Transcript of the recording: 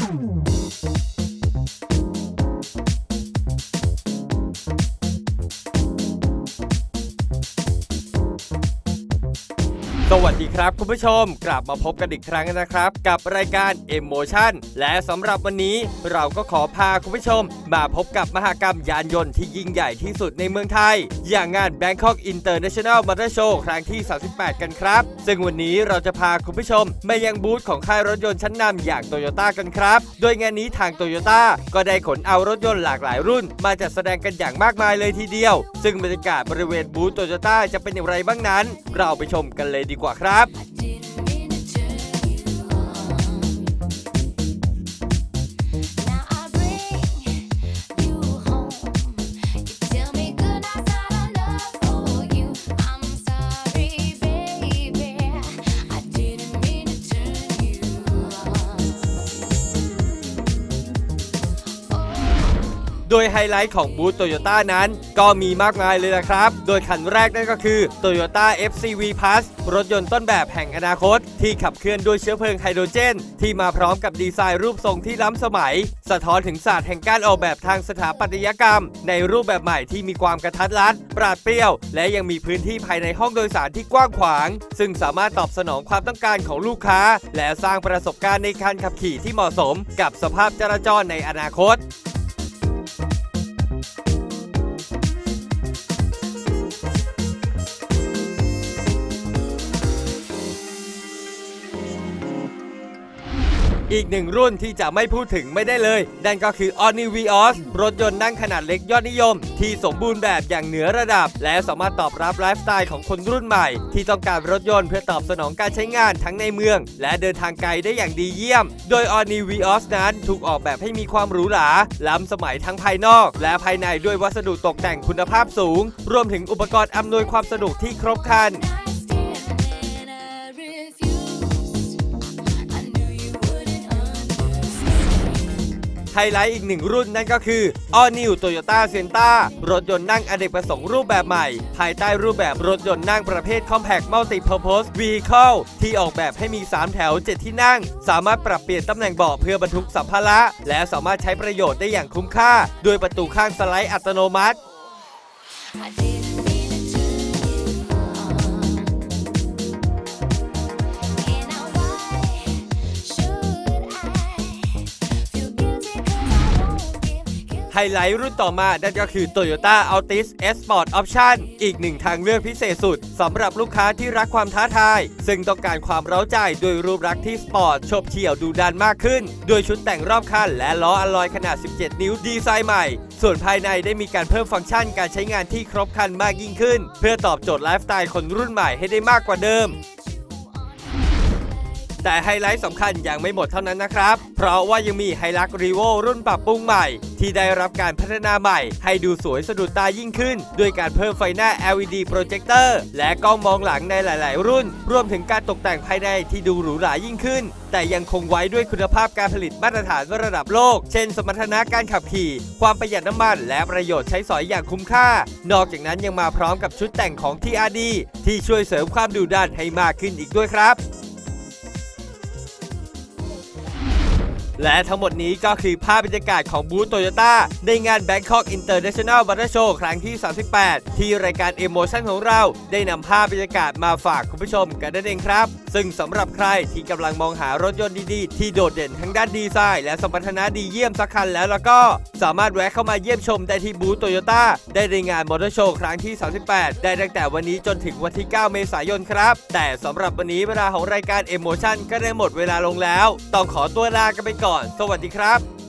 สวัสดีครับคุณผู้ชมกลับมาพบกันอีกครั้งนะครับกับรายการ Emotion และสำหรับวันนี้เราก็ขอพาคุณผู้ชมมาพบกับมหกรรมยานยนต์ที่ยิ่งใหญ่ที่สุดในเมืองไทยอย่างงาน Bangkok International Motor Show ครั้งที่ 38 กันครับซึ่งวันนี้เราจะพาคุณผู้ชมมายังบูธของค่ายรถยนต์ชั้นนำอย่าง Toyota กันครับโดยงานนี้ทาง Toyota ก็ได้ขนเอารถยนต์หลากหลายรุ่นมาจัดแสดงกันอย่างมากมายเลยทีเดียวซึ่งบรรยากาศบริเวณบูธ Toyota จะเป็นอย่างไรบ้างนั้นเราไปชมกันเลยดีกว่าครับโดยไฮไลท์ของบูธ Toyota นั้นก็มีมากมายเลยนะครับโดยคันแรกนั่นก็คือ Toyota FCV Plus รถยนต์ต้นแบบแห่งอนาคตที่ขับเคลื่อนด้วยเชื้อเพลิงไฮโดรเจนที่มาพร้อมกับดีไซน์รูปทรงที่ล้ำสมัยสะท้อนถึงศาสตร์แห่งการออกแบบทางสถาปัตยกรรมในรูปแบบใหม่ที่มีความกระทัดรัดปราดเปรี้ยวและยังมีพื้นที่ภายในห้องโดยสารที่กว้างขวางซึ่งสามารถตอบสนองความต้องการของลูกค้าและสร้างประสบการณ์ในการขับขี่ที่เหมาะสมกับสภาพจราจรในอนาคตอีกหนึ่งรุ่นที่จะไม่พูดถึงไม่ได้เลยนั่นก็คือ All New Vios รถยนต์นั่งขนาดเล็กยอดนิยมที่สมบูรณ์แบบอย่างเหนือระดับและสามารถตอบรับไลฟ์สไตล์ของคนรุ่นใหม่ที่ต้องการรถยนต์เพื่อตอบสนองการใช้งานทั้งในเมืองและเดินทางไกลได้อย่างดีเยี่ยมโดย All New Vios นั้นถูกออกแบบให้มีความหรูหราล้ำสมัยทั้งภายนอกและภายในด้วยวัสดุตกแต่งคุณภาพสูงรวมถึงอุปกรณ์อำนวยความสะดวกที่ครบครันไฮไลท์อีกหนึ่งรุ่นนั่นก็คือ All New Toyota Sienna รถยนต์นั่งอเนกประสงค์รูปแบบใหม่ภายใต้รูปแบบรถยนต์นั่งประเภท Compact Multi-Purpose Vehicle ที่ออกแบบให้มี 3 แถว 7 ที่นั่งสามารถปรับเปลี่ยนตำแหน่งเบาะเพื่อบรรทุกสัมภาระและสามารถใช้ประโยชน์ได้อย่างคุ้มค่าด้วยประตูข้างสไลด์อัตโนมัติไฮไลท์รุ่นต่อมานั่นก็คือ Toyota Altis S Sport Option อีกหนึ่งทางเลือกพิเศษสุดสำหรับลูกค้าที่รักความท้าทายซึ่งต้องการความเร้าใจโดยรูปลักษณ์ที่สปอร์ตโฉบเฉี่ยวดุดันมากขึ้นโดยชุดแต่งรอบคันและล้ออลลอยขนาด 17 นิ้วดีไซน์ใหม่ส่วนภายในได้มีการเพิ่มฟังก์ชันการใช้งานที่ครบครันมากยิ่งขึ้นเพื่อตอบโจทย์ไลฟ์สไตล์คนรุ่นใหม่ให้ได้มากกว่าเดิมแต่ไฮไลท์สำคัญยังไม่หมดเท่านั้นนะครับเพราะว่ายังมีไฮลักซ์รีโวรุ่นปรับปรุงใหม่ที่ได้รับการพัฒนาใหม่ให้ดูสวยสะดุดตายิ่งขึ้นด้วยการเพิ่มไฟหน้า LED โปรเจคเตอร์และกล้องมองหลังในหลายๆรุ่นรวมถึงการตกแต่งภายในที่ดูหรูหรายิ่งขึ้นแต่ยังคงไว้ด้วยคุณภาพการผลิตมาตรฐานระดับโลกเช่นสมรรถนะการขับขี่ความประหยัดน้ำมันและประโยชน์ใช้สอยอย่างคุ้มค่านอกจากนั้นยังมาพร้อมกับชุดแต่งของ TRD ที่ช่วยเสริมความดุดันให้มากขึ้นอีกด้วยครับและทั้งหมดนี้ก็คือภาพบรรยากาศของบูธ Toyota ในงาน Bangkok International Motor Show ครั้งที่ 38 ที่รายการ Emotion ของเราได้นำภาพบรรยากาศมาฝากคุณผู้ชมกันนั่นเองครับซึ่งสำหรับใครที่กำลังมองหารถยนต์ดีๆที่โดดเด่นทั้งด้านดีไซน์และสมรรถนะดีเยี่ยมสักคันแล้วก็สามารถแวะเข้ามาเยี่ยมชมได้ที่บูธ Toyota ได้ในงาน Motor Show ครั้งที่ 38 ได้ตั้งแต่วันนี้จนถึงวันที่ 9 เมษายนครับแต่สำหรับวันนี้เวลาของรายการ Emotion ก็ได้หมดเวลาลงแล้วต้องขอตัวลากันไปก่อนสวัสดีครับ